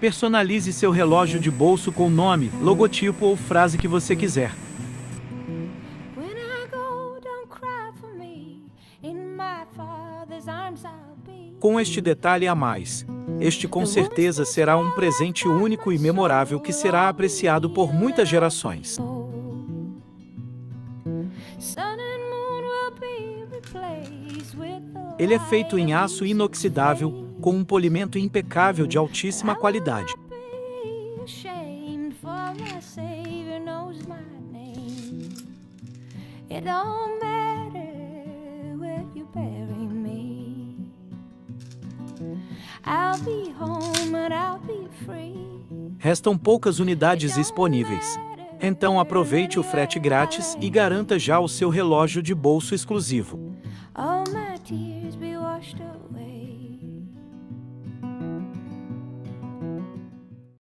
Personalize seu relógio de bolso com nome, logotipo ou frase que você quiser. When I go, don't cry for me. In my Father's arms I'll be. Com este detalhe a mais, este com certeza será um presente único e memorável que será apreciado por muitas gerações. Sun and moon will be replaced with the Ele é feito em aço inoxidável, com um polimento impecável de altíssima qualidade. be ashamed, for my Savior knows my name. It don't matter where you bury me. I'll be home and I'll be free. Restam poucas unidades disponíveis. Então aproveite o frete grátis e garanta já o seu relógio de bolso exclusivo. All my tears be washed away.